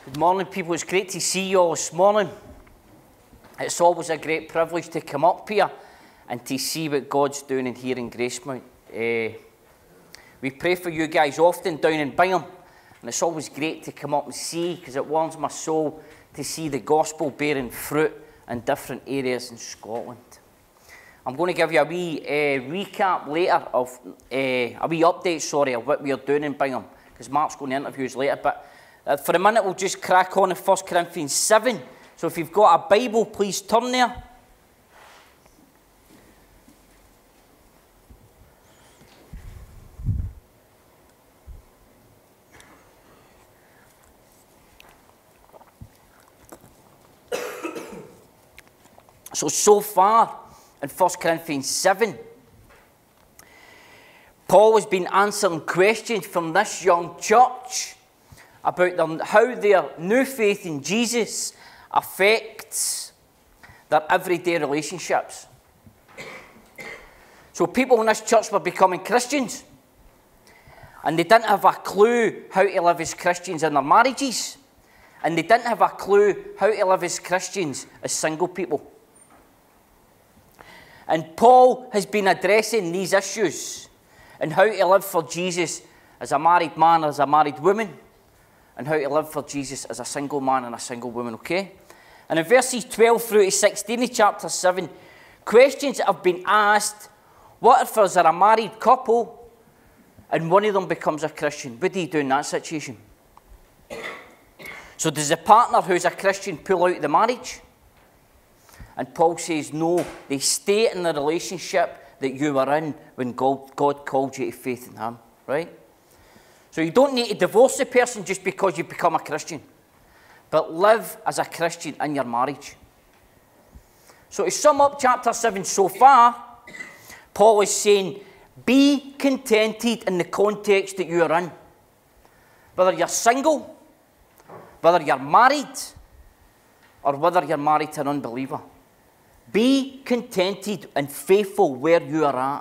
Good morning, people. It's great to see you all this morning. It's always a great privilege to come up here and to see what God's doing in here in Gracemount. We pray for you guys often down in Bingham, and it's always great to come up and see, because it warms my soul to see the gospel bearing fruit in different areas in Scotland. I'm going to give you a wee recap later of, a wee update, of what we are doing in Bingham, because Mark's going to interview us later. But for a minute, we'll just crack on in 1 Corinthians 7. So if you've got a Bible, please turn there. So far in 1 Corinthians 7, Paul has been answering questions from this young church about how their new faith in Jesus affects their everyday relationships. So people in this church were becoming Christians, and they didn't have a clue how to live as Christians in their marriages, and they didn't have a clue how to live as Christians as single people. And Paul has been addressing these issues and how to live for Jesus as a married man or as a married woman, and how to live for Jesus as a single man and a single woman, okay? And in verses 12 through to 16 of chapter 7, questions that have been asked: what if there's a married couple and one of them becomes a Christian? What do you do in that situation? So does the partner who's a Christian pull out of the marriage? And Paul says, no, they stay in the relationship that you were in when God called you to faith in Him, right? So you don't need to divorce the person just because you become a Christian, but live as a Christian in your marriage. So to sum up chapter 7 so far, Paul is saying, be contented in the context that you are in. Whether you're single, whether you're married, or whether you're married to an unbeliever. Be contented and faithful where you are at.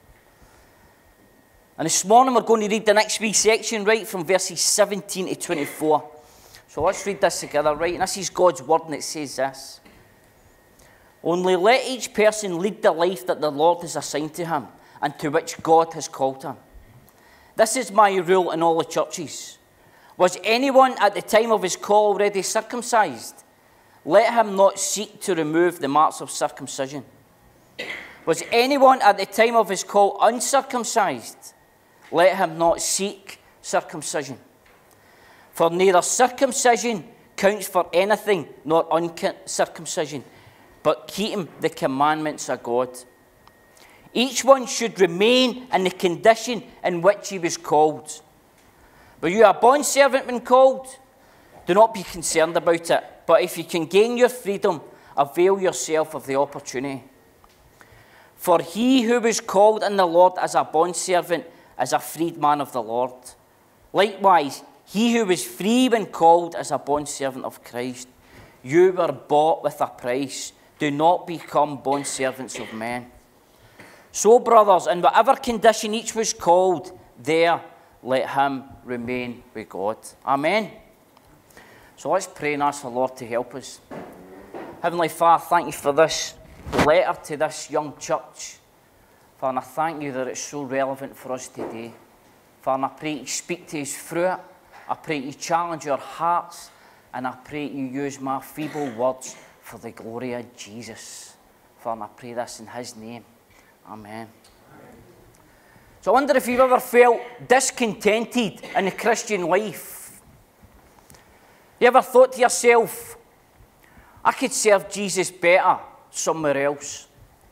And this morning we're going to read the next wee section, right, from verses 17 to 24. So let's read this together, right? And this is God's word, and it says this: only let each person lead the life that the Lord has assigned to him and to which God has called him. This is my rule in all the churches. Was anyone at the time of his call already circumcised? Let him not seek to remove the marks of circumcision. Was anyone at the time of his call uncircumcised? Let him not seek circumcision. For neither circumcision counts for anything nor uncircumcision, but keeping the commandments of God. Each one should remain in the condition in which he was called. Were you a bondservant when called? Do not be concerned about it. But if you can gain your freedom, avail yourself of the opportunity. For he who was called in the Lord as a bondservant is a freedman of the Lord. Likewise, he who was free when called is a bondservant of Christ. You were bought with a price. Do not become bondservants of men. So, brothers, in whatever condition each was called, there let him remain with God. Amen. So let's pray and ask the Lord to help us. Heavenly Father, thank you for this letter to this young church. Father, and I thank you that it's so relevant for us today. Father, and I pray you speak to us through it. I pray you challenge our hearts, and I pray you use my feeble words for the glory of Jesus. Father, and I pray this in his name. Amen. So I wonder if you've ever felt discontented in the Christian life. You ever thought to yourself, I could serve Jesus better somewhere else?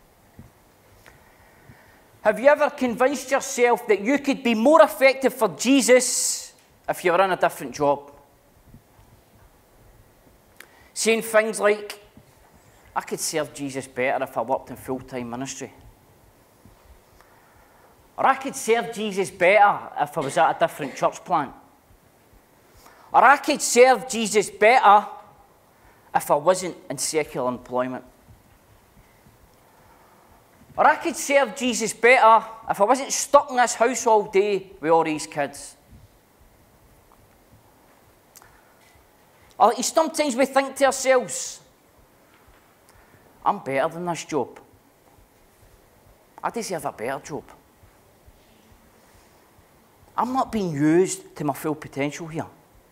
Have you ever convinced yourself that you could be more effective for Jesus if you were in a different job? Saying things like, I could serve Jesus better if I worked in full-time ministry. Or I could serve Jesus better if I was at a different church plant. Or I could serve Jesus better if I wasn't in secular employment. Or I could serve Jesus better if I wasn't stuck in this house all day with all these kids. Or at least sometimes we think to ourselves, I'm better than this job. I deserve a better job. I'm not being used to my full potential here.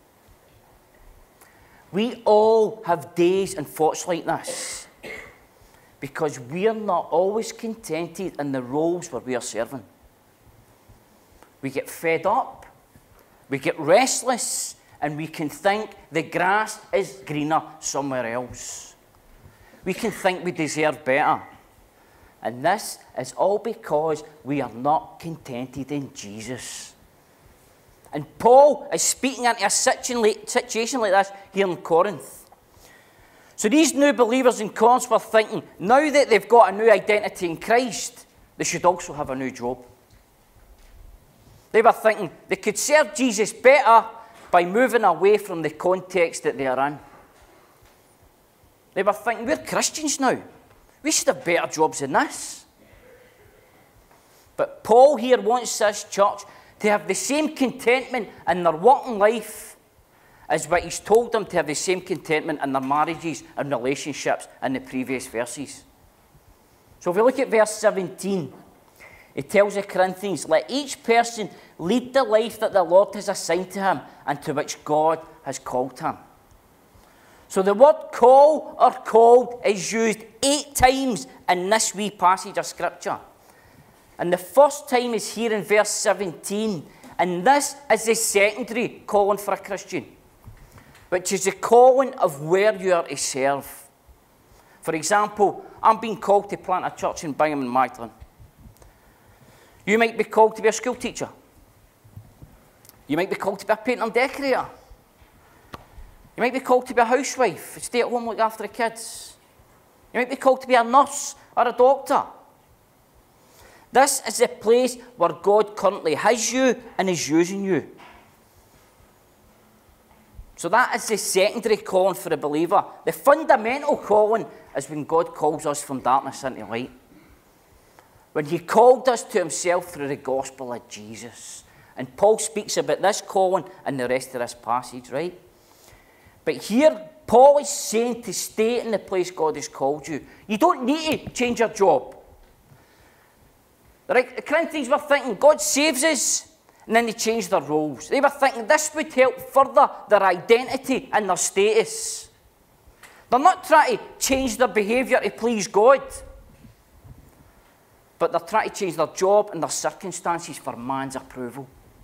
We all have days and thoughts like this because we're not always contented in the roles where we are serving. We get fed up, we get restless, and we can think the grass is greener somewhere else. We can think we deserve better. And this is all because we are not contented in Jesus. And Paul is speaking into a situation like this here in Corinth. So these new believers in Corinth were thinking, now that they've got a new identity in Christ, they should also have a new job. They were thinking they could serve Jesus better by moving away from the context that they are in. They were thinking, we're Christians now. We should have better jobs than this. But Paul here wants this church to have the same contentment in their working life as what he's told them to have the same contentment in their marriages and relationships in the previous verses. So if we look at verse 17, it tells the Corinthians, let each person lead the life that the Lord has assigned to him and to which God has called him. So the word call or called is used 8 times in this wee passage of Scripture. And the first time is here in verse 17. And this is the secondary calling for a Christian, which is the calling of where you are to serve. For example, I'm being called to plant a church in Bingham and McLoughlan. You might be called to be a school teacher. You might be called to be a painter and decorator. You might be called to be a housewife, stay at home, look after the kids. You might be called to be a nurse or a doctor. This is the place where God currently has you and is using you. So that is the secondary calling for a believer. The fundamental calling is when God calls us from darkness into light. When he called us to himself through the gospel of Jesus. And Paul speaks about this calling in the rest of this passage, right? But here, Paul is saying to stay in the place God has called you. You don't need to change your job. The Corinthians were thinking, God saves us, and then they changed their roles. They were thinking this would help further their identity and their status. They're not trying to change their behaviour to please God, but they're trying to change their job and their circumstances for man's approval.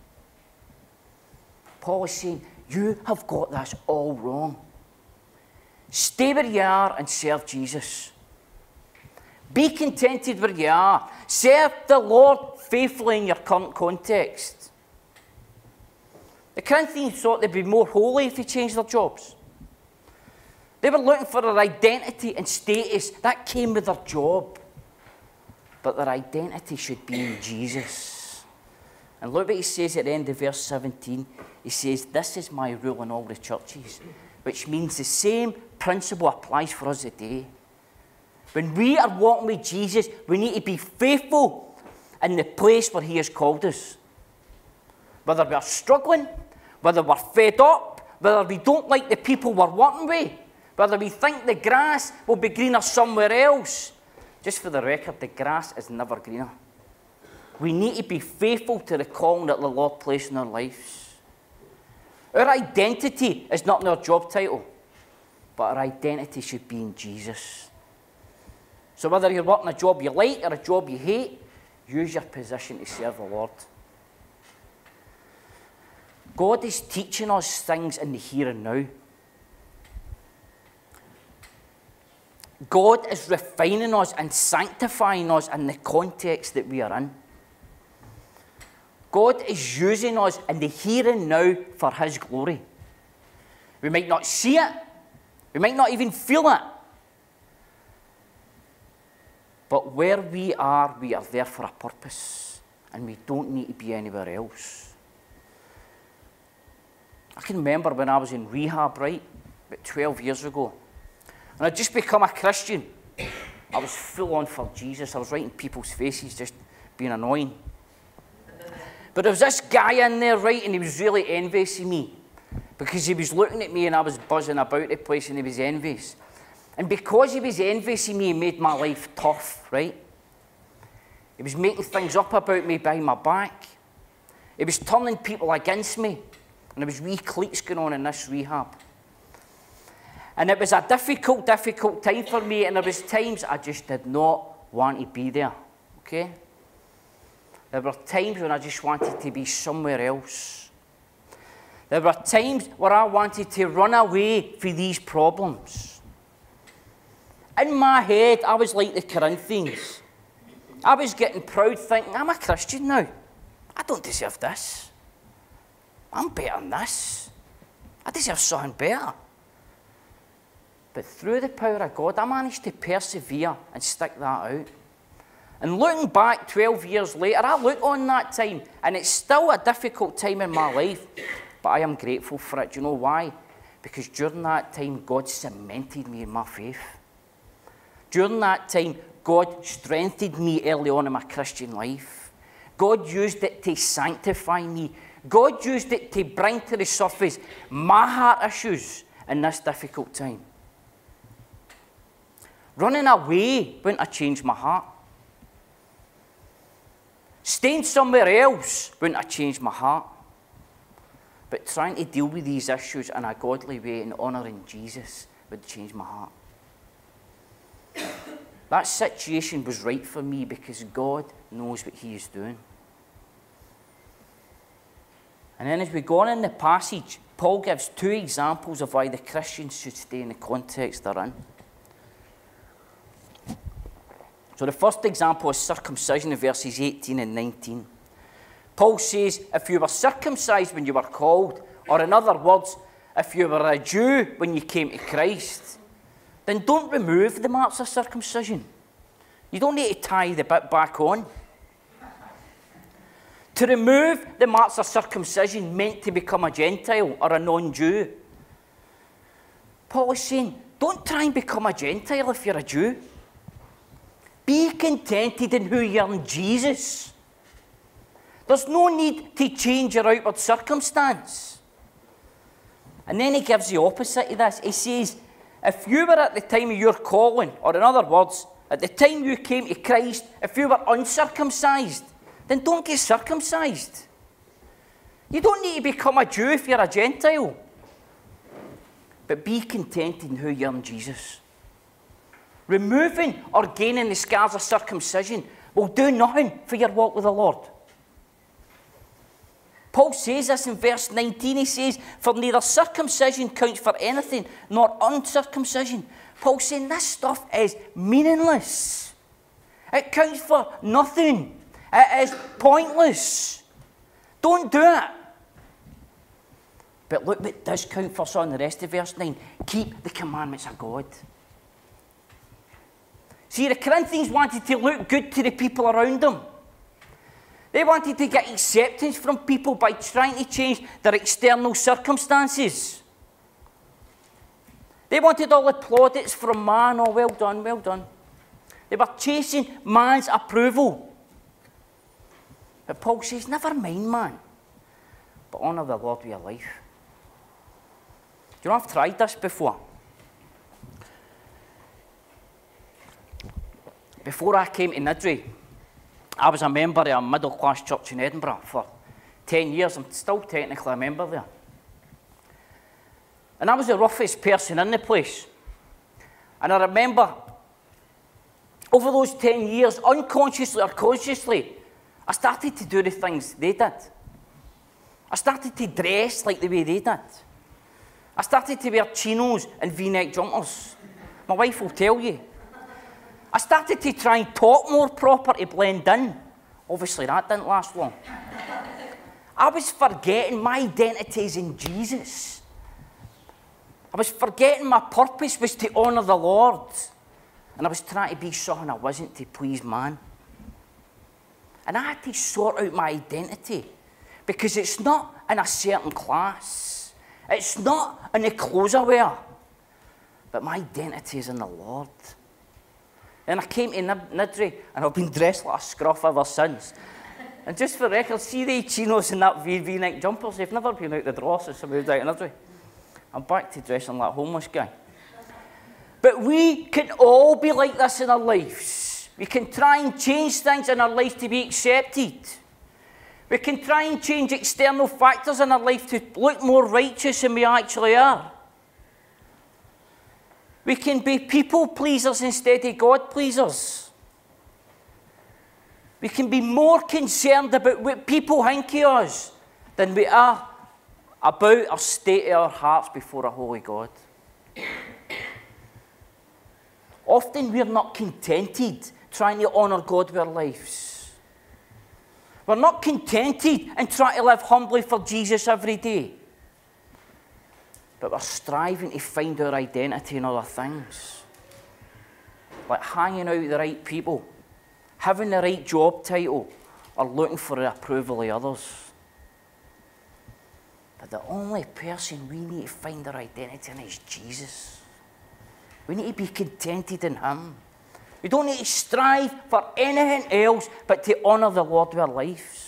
Paul is saying, you have got this all wrong. Stay where you are and serve Jesus. Be contented where you are. Serve the Lord faithfully in your current context. The Corinthians thought they'd be more holy if they changed their jobs. They were looking for their identity and status. That came with their job. But their identity should be in Jesus. And look what he says at the end of verse 17. He says, this is my rule in all the churches. Which means the same principle applies for us today. When we are walking with Jesus, we need to be faithful in the place where he has called us. Whether we are struggling, whether we're fed up, whether we don't like the people we're working with, whether we think the grass will be greener somewhere else. Just for the record, the grass is never greener. We need to be faithful to the calling that the Lord placed in our lives. Our identity is not in our job title, but our identity should be in Jesus. So whether you're working a job you like or a job you hate, use your position to serve the Lord. God is teaching us things in the here and now. God is refining us and sanctifying us in the context that we are in. God is using us in the here and now for his glory. We might not see it. We might not even feel it. But where we are there for a purpose. And we don't need to be anywhere else. I can remember when I was in rehab, right? About 12 years ago. And I'd just become a Christian. I was full on for Jesus. I was right in people's faces, just being annoying. But there was this guy in there, right, and he was really envious of me. because he was looking at me and I was buzzing about the place and he was envious. And because he was envious of me, he made my life tough, right? He was making things up about me behind my back. He was turning people against me. And there was wee cliques going on in this rehab. And it was a difficult time for me, and there was times I just did not want to be there, okay? There were times when I just wanted to be somewhere else. There were times where I wanted to run away from these problems. In my head, I was like the Corinthians. I was getting proud thinking, I'm a Christian now. I don't deserve this. I'm better than this. I deserve something better. But through the power of God, I managed to persevere and stick that out. And looking back 12 years later, I look on that time, and it's still a difficult time in my life, but I am grateful for it. Do you know why? Because during that time, God cemented me in my faith. During that time, God strengthened me early on in my Christian life. God used it to sanctify me. God used it to bring to the surface my heart issues in this difficult time. Running away wouldn't have changed my heart. Staying somewhere else wouldn't have changed my heart. But trying to deal with these issues in a godly way and honouring Jesus would change my heart. That situation was right for me because God knows what he is doing. And then as we go on in the passage, Paul gives two examples of why the Christians should stay in the context they're in. So the first example is circumcision in verses 18 and 19. Paul says, if you were circumcised when you were called, or in other words, if you were a Jew when you came to Christ, then don't remove the marks of circumcision. You don't need to tie the bit back on. To remove the marks of circumcision meant to become a Gentile or a non-Jew. Paul is saying, don't try and become a Gentile if you're a Jew. Be contented in who you are in Jesus. There's no need to change your outward circumstance. And then he gives the opposite of this. He says, if you were at the time of your calling, or in other words, at the time you came to Christ, if you were uncircumcised, then don't get circumcised. You don't need to become a Jew if you're a Gentile. But be contented in who you are in Jesus. Removing or gaining the scars of circumcision will do nothing for your walk with the Lord. Paul says this in verse 19. He says, for neither circumcision counts for anything, nor uncircumcision. Paul's saying this stuff is meaningless. It counts for nothing. It is pointless. Don't do it. But look what does count for on the rest of verse 9. Keep the commandments of God. See, the Corinthians wanted to look good to the people around them. They wanted to get acceptance from people by trying to change their external circumstances. They wanted all the plaudits from man. Oh, well done, well done. They were chasing man's approval. But Paul says, never mind man, but honour the Lord with your life. Do you know, I've tried this before. Before I came to Niddrie, I was a member of a middle-class church in Edinburgh for 10 years. I'm still technically a member there. And I was the roughest person in the place. And I remember, over those 10 years, unconsciously or consciously, I started to do the things they did. I started to dress like the way they did. I started to wear chinos and V-neck jumpers. My wife will tell you. I started to try and talk more proper to blend in. Obviously, that didn't last long. I was forgetting my identity is in Jesus. I was forgetting my purpose was to honour the Lord. And I was trying to be something I wasn't to please man. And I had to sort out my identity. Because it's not in a certain class. It's not in the clothes I wear. But my identity is in the Lord. And I came to Niddrie, and I've been dressed like a scruff ever since. And just for record, see the chinos and that V-neck jumpers, they've never been out the drawer since I moved out in Ardwick. I'm back to dressing like a homeless guy. But we can all be like this in our lives. We can try and change things in our lives to be accepted. We can try and change external factors in our life to look more righteous than we actually are. We can be people pleasers instead of God pleasers. We can be more concerned about what people think of us than we are about our state of our hearts before a holy God. Often we're not contented trying to honour God with our lives. We're not contented in trying to live humbly for Jesus every day. But we're striving to find our identity in other things. Like hanging out with the right people, having the right job title, or looking for the approval of others. But the only person we need to find our identity in is Jesus. We need to be contented in him. We don't need to strive for anything else but to honour the Lord with our lives.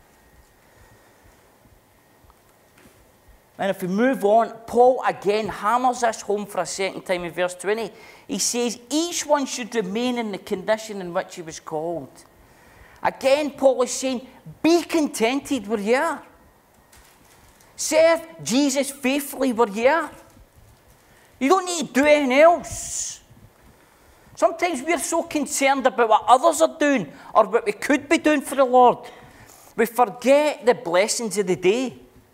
And if we move on, Paul again hammers this home for a second time in verse 20. He says, each one should remain in the condition in which he was called. Again, Paul is saying, be contented where you are. Serve Jesus faithfully where you are. You don't need to do anything else. Sometimes we're so concerned about what others are doing or what we could be doing for the Lord, we forget the blessings of the day.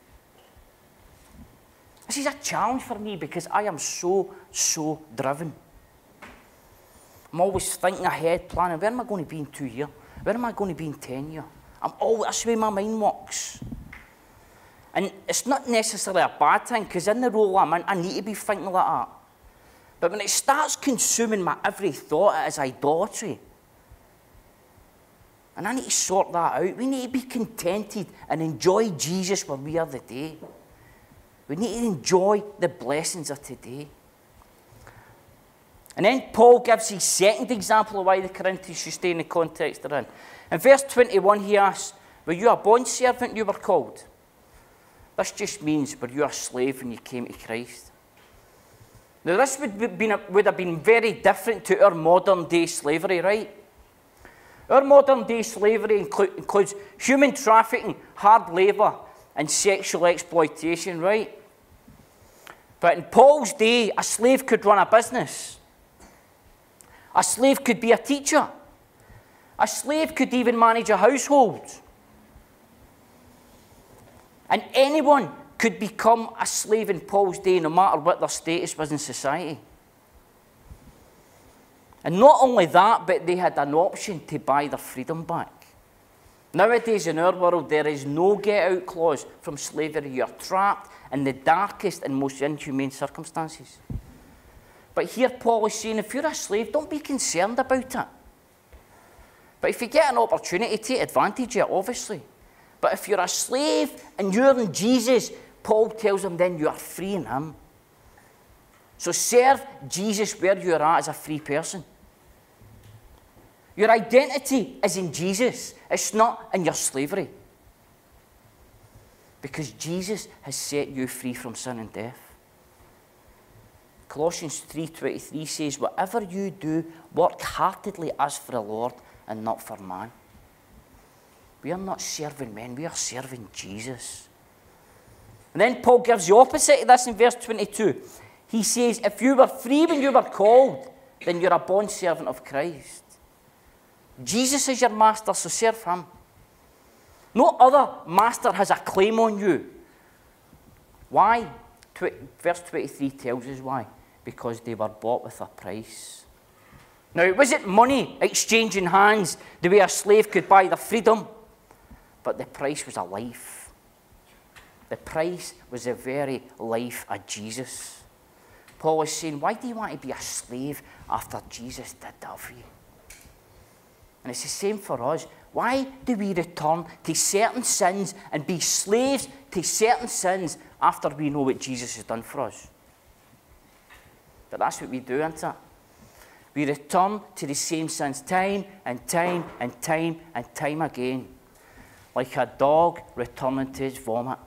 This is a challenge for me because I am so driven. I'm always thinking ahead, planning, where am I going to be in 2 years? Where am I going to be in 10 years? I'm always, that's the way my mind works. And it's not necessarily a bad thing, because in the role I'm in, I need to be thinking like that. But when it starts consuming my every thought, it is idolatry. And I need to sort that out. We need to be contented and enjoy Jesus where we are today. We need to enjoy the blessings of today. And then Paul gives his second example of why the Corinthians should stay in the context they're in. In verse 21, he asks, were you a bondservant you were called? This just means, were you a slave when you came to Christ? Now, this would have been very different to our modern day slavery, right? Our modern day slavery includes human trafficking, hard labour, and sexual exploitation, right? But in Paul's day, a slave could run a business. A slave could be a teacher. A slave could even manage a household. And anyone could become a slave in Paul's day, no matter what their status was in society. And not only that, but they had an option to buy their freedom back. Nowadays in our world, there is no get-out clause from slavery. You're trapped in the darkest and most inhumane circumstances. But here Paul is saying, if you're a slave, don't be concerned about it. But if you get an opportunity, take advantage of it, obviously. But if you're a slave and you're in Jesus, Paul tells them then you are free in him. So serve Jesus where you're at as a free person. Your identity is in Jesus. It's not in your slavery. Because Jesus has set you free from sin and death. Colossians 3:23 says, whatever you do, work heartedly as for the Lord and not for man. We are not serving men, we are serving Jesus. And then Paul gives the opposite of this in verse 22. He says, if you were free when you were called, then you're a bondservant of Christ. Jesus is your master, so serve him. No other master has a claim on you. Why? Verse 23 tells us why. Because they were bought with a price. Now, it wasn't money exchanging hands the way a slave could buy their freedom, but the price was a life. The price was the very life of Jesus. Paul is saying, why do you want to be a slave after Jesus did that for you? And it's the same for us. Why do we return to certain sins and be slaves to certain sins after we know what Jesus has done for us? But that's what we do, isn't it? We return to the same sins time and time and time and time again. like a dog returning to his vomit.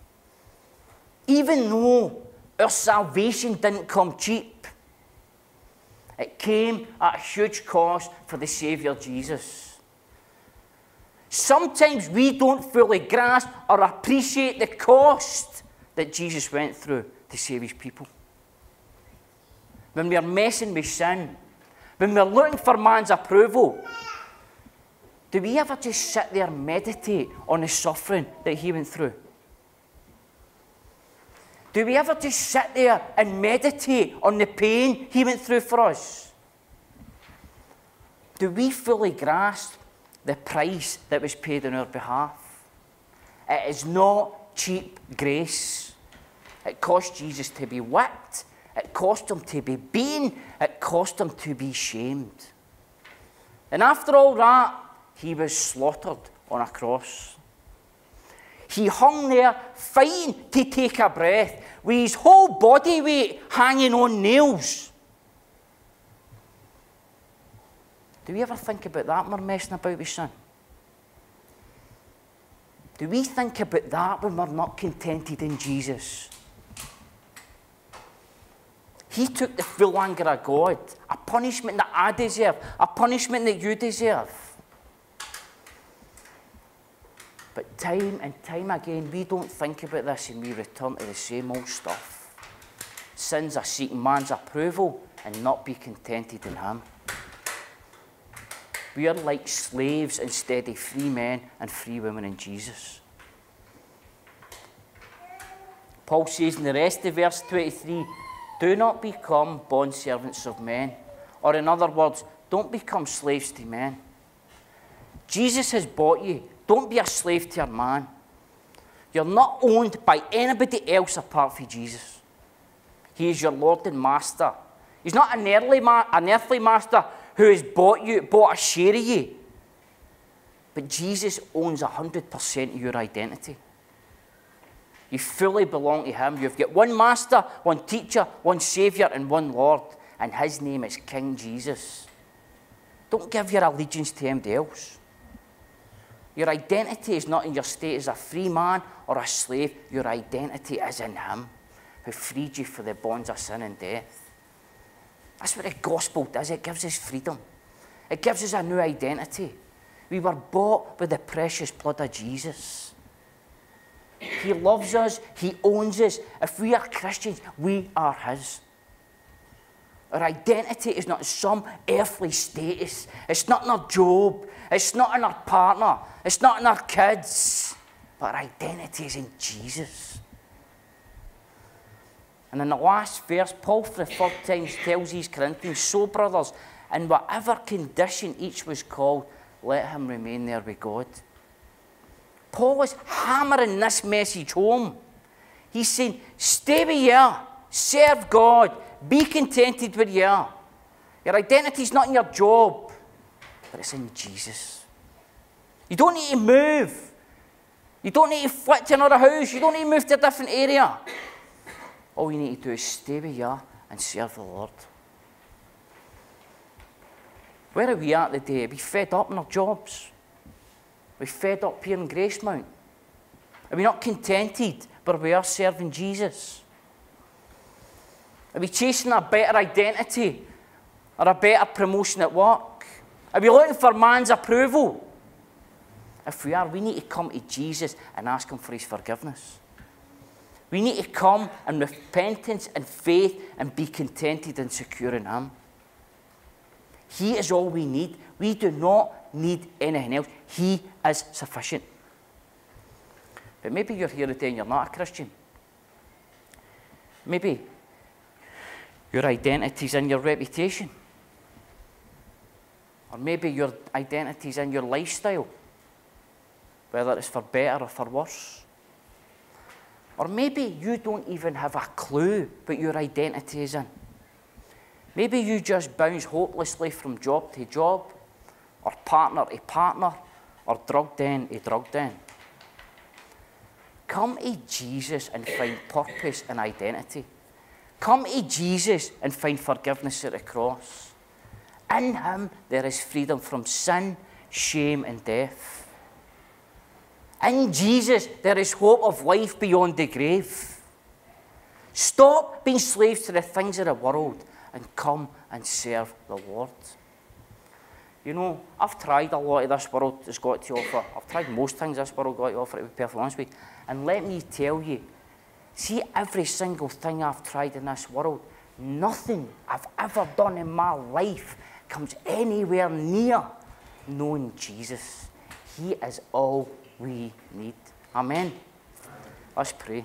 Even though our salvation didn't come cheap, it came at a huge cost for the Saviour Jesus. Sometimes we don't fully grasp or appreciate the cost that Jesus went through to save his people. When we're messing with sin, when we're looking for man's approval, do we ever just sit there and meditate on the suffering that he went through? Do we ever just sit there and meditate on the pain he went through for us? Do we fully grasp the price that was paid on our behalf? It is not cheap grace. It cost Jesus to be whipped. It cost him to be beaten. It cost him to be shamed. And after all that, he was slaughtered on a cross. He hung there fighting to take a breath with his whole body weight hanging on nails. Do we ever think about that when we're messing about with sin? Do we think about that when we're not contented in Jesus? He took the full anger of God, a punishment that I deserve, a punishment that you deserve. But time and time again, we don't think about this and we return to the same old stuff. Sins are seeking man's approval and not be contented in him. We are like slaves instead of free men and free women in Jesus. Paul says in the rest of verse 23, do not become bondservants of men. Or in other words, don't become slaves to men. Jesus has bought you. Don't be a slave to a man. You're not owned by anybody else apart from Jesus. He is your Lord and Master. He's not an earthly master who has bought a share of you. But Jesus owns 100% of your identity. You fully belong to him. You've got one master, one teacher, one saviour, and one Lord. And his name is King Jesus. Don't give your allegiance to anybody else. Your identity is not in your state as a free man or a slave. Your identity is in him, who freed you from the bonds of sin and death. That's what the gospel does. It gives us freedom. It gives us a new identity. We were bought with the precious blood of Jesus. He loves us. He owns us. If we are Christians, we are his. Our identity is not in some earthly status. It's not in our job. It's not in our partner. It's not in our kids. But our identity is in Jesus. And in the last verse, Paul for the third time tells these Corinthians, so brothers, in whatever condition each was called, let him remain there with God. Paul is hammering this message home. He's saying, stay where you are, serve God, be contented where you are. Your identity is not in your job, but it's in Jesus. You don't need to move. You don't need to flit to another house. You don't need to move to a different area. All you need to do is stay where you are and serve the Lord. Where are we at today? Are we fed up in our jobs? Are we fed up here in Gracemount? Are we not contented where we are serving Jesus? Are we chasing a better identity or a better promotion at work? Are we looking for man's approval? If we are, we need to come to Jesus and ask him for his forgiveness. We need to come in repentance and faith and be contented and secure in him. He is all we need. We do not need anything else. He is sufficient. But maybe you're here today and you're not a Christian. Maybe your identity is in your reputation. Or maybe your identity is in your lifestyle, whether it's for better or for worse. Or maybe you don't even have a clue what your identity is in. Maybe you just bounce hopelessly from job to job, or partner to partner, or drug den to drug den. Come to Jesus and find purpose and identity. Come to Jesus and find forgiveness at the cross. In him there is freedom from sin, shame and death. In Jesus, there is hope of life beyond the grave. Stop being slaves to the things of the world and come and serve the Lord. You know, I've tried a lot of this world has got to offer. I've tried most things this world got to offer, to be perfectly honest with you. And let me tell you, see every single thing I've tried in this world, nothing I've ever done in my life comes anywhere near knowing Jesus. He is all we need. Amen. Let's pray.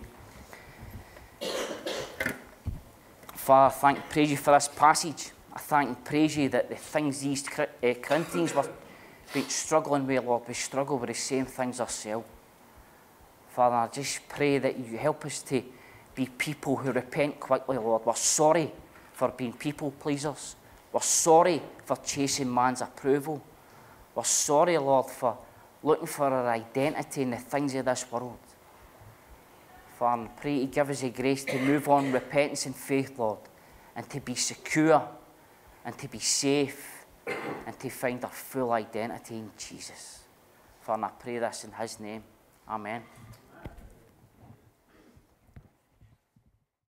Father, I praise you for this passage. I thank and praise you that the things these Corinthians were struggling with, Lord, we struggle with the same things ourselves. Father, I just pray that you help us to be people who repent quickly, Lord. We're sorry for being people pleasers. We're sorry for chasing man's approval. We're sorry, Lord, for looking for our identity in the things of this world. Father, I pray you give us the grace to move on in repentance and faith, Lord, and to be secure, and to be safe, and to find our full identity in Jesus. Father, I pray this in his name. Amen.